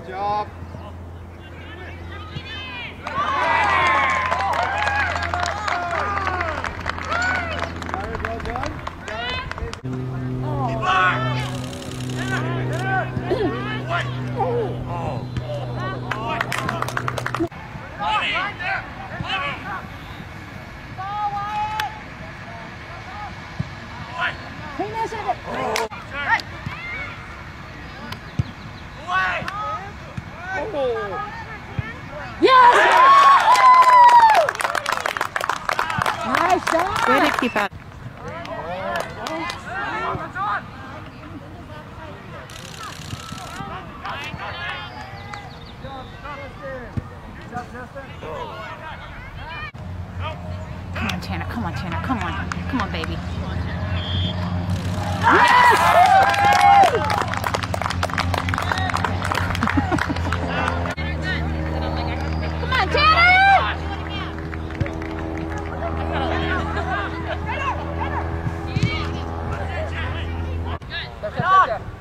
Good job. Well done. Yes! Nice shot! Way to keep up. Come on, Tanner. Come on, Tanner. Come on. Come on, baby. Yes! Come on, Tanner! Good.